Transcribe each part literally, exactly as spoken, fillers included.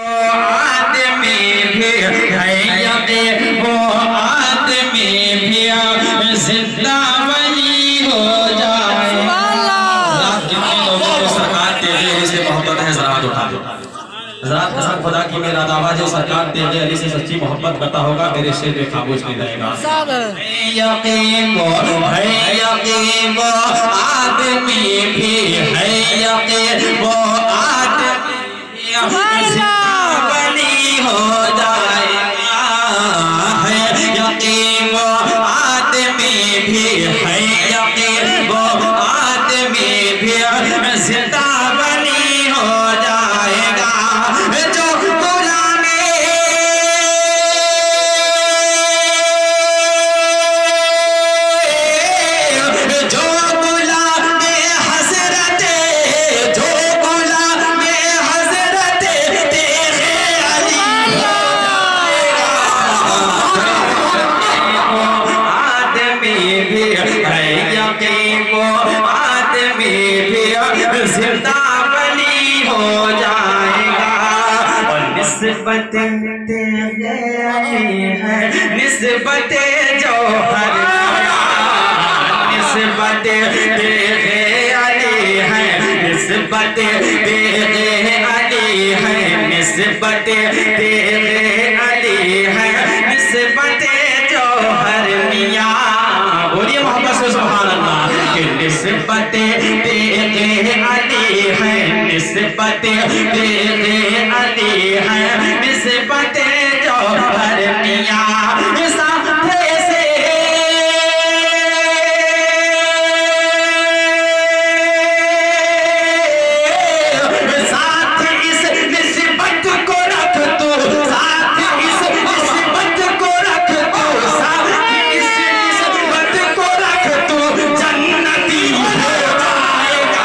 آدمی بھی ہے یقین وہ آدمی بھی زندہ ولی ہو جائے. رات جتنے لوگوں کو سرکار تیغ علی سے محبت ہے ذرا ہاتھ اٹھا دو. ذرات قسم خدا کی میرا دعویٰ جو سرکار تیغ علی سے سچی محبت کرتا ہوگا میرے شیر پہ خاموش نہیں رہے گا. ہے یقین وہ ہے یقین وہ آدمی بھی ہے یقین وہ آدمی زندہ ولی ہو جائے گا. ہے یقین وہ آدمی بھی ہے یقین وہ آدمی بھی زندہ ولی ہو جائے گا. جو غلامی جو غلام حضرت جو غلام حضرت تیغ علی ہو جائے گا. آدمی بھی ہے یقین وہ آدمی بھی زندہ ولی ہو جائے گا. اور نسبت تیغ علی ہے نسبت جوہر نسبت تیغ علی ہے نسبت تیغ علی ہے نسبت تیغ علی ہے نسبت جوہر میاں. بولیے محبت سے سبحان اللہ. کہ نسبت تیغ علی ہے نسبت تیغ علی ہے نسبت جوہر میاں. ساتھے سے ساتھ اس نسبت کو رکھ تو ساتھ اس نسبت کو رکھ تو ساتھ اس نسبت کو رکھ تو جنتی ہو جائے گا.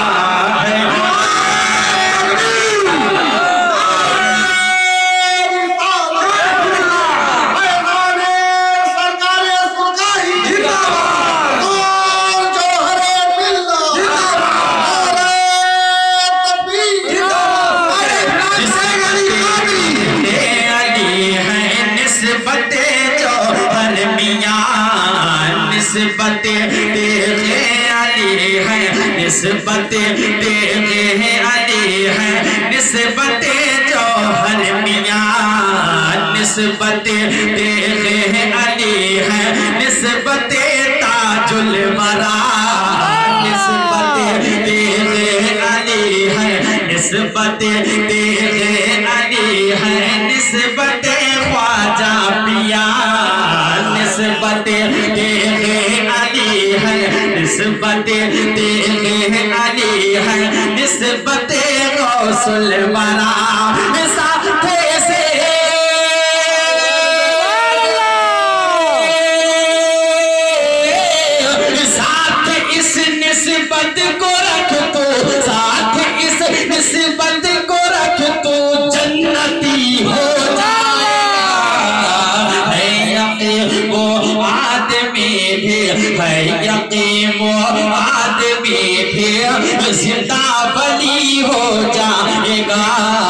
نسبت جوہر میاں نسبت تیغ علی ہے نسبت تیغ علی ہے نسبت جوہر میاں نسبت تیغ علی ہے نسبت تاج الورا نسبت تیغ علی ہے نسبت تیغ علی ہے نسبت خواجہ پیا نسبت تیغ علی ہے نسبت تیغ علی ہے نسبت غوث الورا. ساتھے سے ساتھ اس نسبت کو رکھ تو ساتھ اس نسبت کو رکھ تو جنتی ہو جائے گا. ہے یقین وہ آدمی بھی ہے یقین وہ آدمی بھی زندہ ولی ہو جائے گا.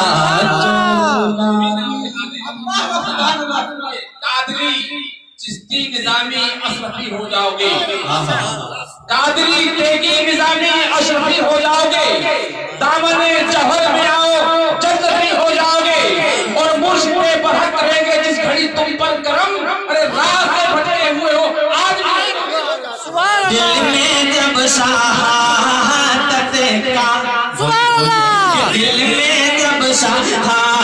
قادری چشتی نظامی اشرفی ہو جاؤ گے. قادری تیغی نظامی اشرفی ہو جاؤ گے. دامن جوہر میں آؤ جنتی ہو جاؤ گے. اور مرشد پہ برحق کریں گے جس گھڑی تم پر کرم ارے راہ سے بھٹکے ہوئے ہو آج دل میں جب شہادت کا دل میں جب شہادت